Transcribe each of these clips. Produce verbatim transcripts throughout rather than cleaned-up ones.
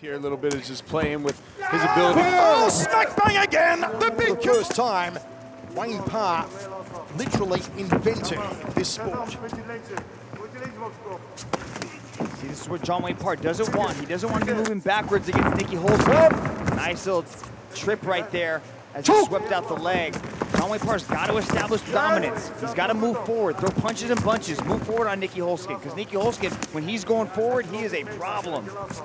Here a little bit is just playing with his ability. Oh, smack bang again! The big the first time, Wayne Parr literally invented this sport. See, this is what John Wayne Parr doesn't want. He doesn't want to be moving backwards against Nieky Holzken. Nice little trip right there as he swept out the leg. John Wayne Parr's got to establish dominance. He's got to move forward, throw punches and bunches, move forward on Nieky Holzken, because Nieky Holzken, when he's going forward, he is a problem.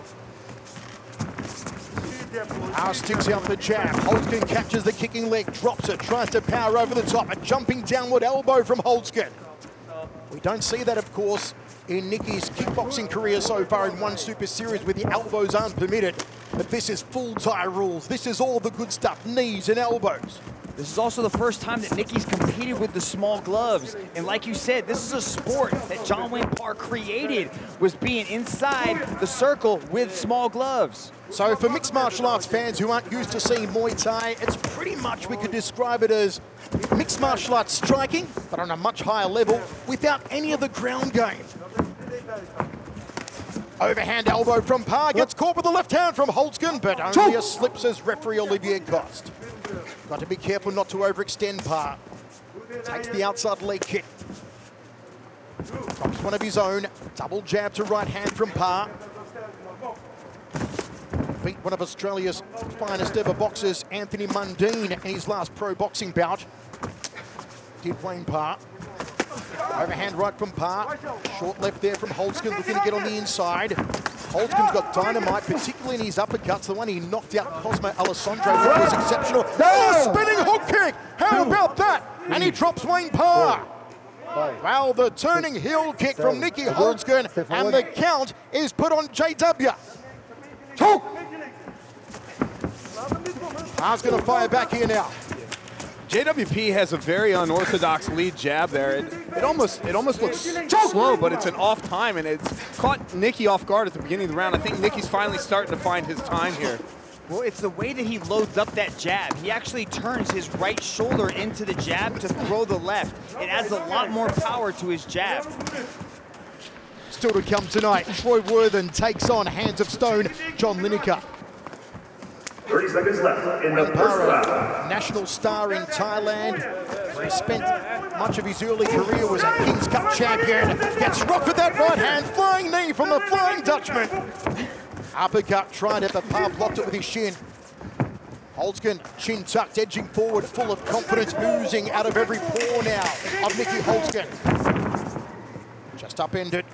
Parr sticks out the jab. Holzken catches the kicking leg, drops it, tries to power over the top. A jumping downward elbow from Holzken. We don't see that, of course, in Nieky's kickboxing career so far in one Super Series where the elbows aren't permitted. But this is full Thai rules. This is all the good stuff, knees and elbows. This is also the first time that Nieky's competed with the small gloves. And like you said, this is a sport that John Wayne Parr created, was being inside the circle with small gloves. So for mixed martial arts fans who aren't used to seeing Muay Thai, it's pretty much, we could describe it as mixed martial arts striking, but on a much higher level, without any of the ground game. Overhand elbow from Parr, gets caught with the left hand from Holzken, but only a slip, says referee Olivier Coste. Got to be careful not to overextend Parr. Takes the outside leg kick. Drops one of his own. Double jab to right hand from Parr. Beat one of Australia's finest ever boxers, Anthony Mundine, in his last pro boxing bout. Did Wayne Parr. Overhand right from Parr. Short left there from Holzken, looking to get on the inside. Holzken's got dynamite, particularly in his uppercuts. The one he knocked out Cosmo Alessandro was exceptional. Oh, spinning hook kick! How about that? And he drops Wayne Parr. Wow, the turning heel kick from Nieky Holzken, and the count is put on J W. Parr's going to fire back here now. J W P has a very unorthodox lead jab there. It, it almost it almost looks slow, but it's an off time, and it's caught Nieky off guard at the beginning of the round. I think Nicky's finally starting to find his time here. Well, it's the way that he loads up that jab. He actually turns his right shoulder into the jab to throw the left. It adds a lot more power to his jab. Still to come tonight, Troy Worthen takes on Hands of Stone, John Lineker. thirty seconds left in the first round. National star in Thailand, where he spent much of his early career, was a King's Cup champion. Gets rocked with that right hand, flying knee from the Flying Dutchman. Uppercut tried it, but Parr blocked it with his shin. Holzken, chin tucked, edging forward, full of confidence, oozing out of every pore now of Nieky Holzken. Just upended.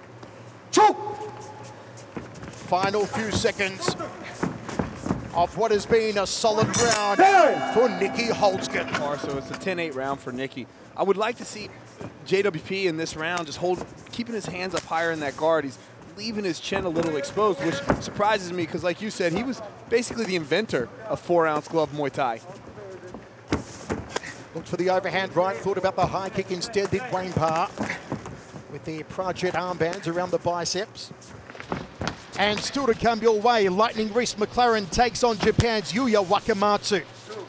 Final few seconds of what has been a solid round for Nieky Holzken. So it's a ten eight round for Nieky. I would like to see J W P in this round just hold, keeping his hands up higher in that guard. He's leaving his chin a little exposed, which surprises me because, like you said, he was basically the inventor of four-ounce glove Muay Thai. Looked for the overhand right, thought about the high kick instead, did Wayne Parr, with the Prajet armbands around the biceps. And still to come your way, Lightning Reese McLaren takes on Japan's Yuya Wakamatsu.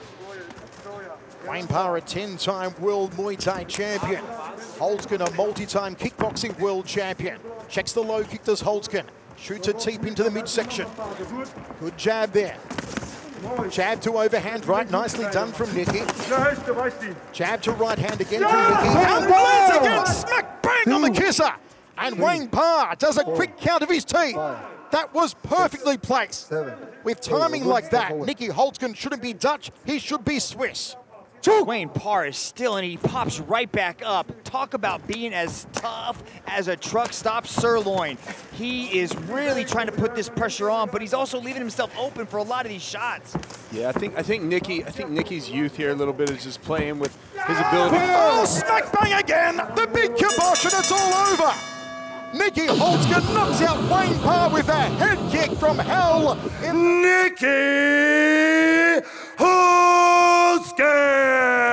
Wayne Parr, a ten-time world Muay Thai champion. Holzken, a multi-time kickboxing world champion. Checks the low kick, does Holzken. Shoots it deep into the midsection. Good jab there. Jab to overhand right, nicely done from Nieky. Jab to right hand again from Nieky. And lands again, smack bang on the kisser. And Wayne Parr does a quick count of his teeth. That was perfectly placed. With timing like that, Nieky Holzken shouldn't be Dutch, he should be Swiss. Wayne Parr is still, and he pops right back up. Talk about being as tough as a truck stop sirloin. He is really trying to put this pressure on, but he's also leaving himself open for a lot of these shots. Yeah, I think I think Nieky I think Nicky's youth here a little bit is just playing with his ability. Oh, smack bang again! The big kibosh, and it's all over. Nieky Holzken knocks out Wayne Parr with a head kick from hell. Nieky Holzken!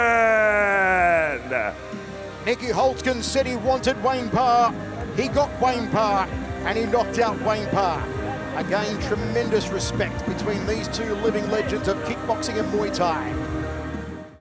Nieky Holzken said he wanted Wayne Parr. He got Wayne Parr, and he knocked out Wayne Parr. Again, tremendous respect between these two living legends of kickboxing and Muay Thai.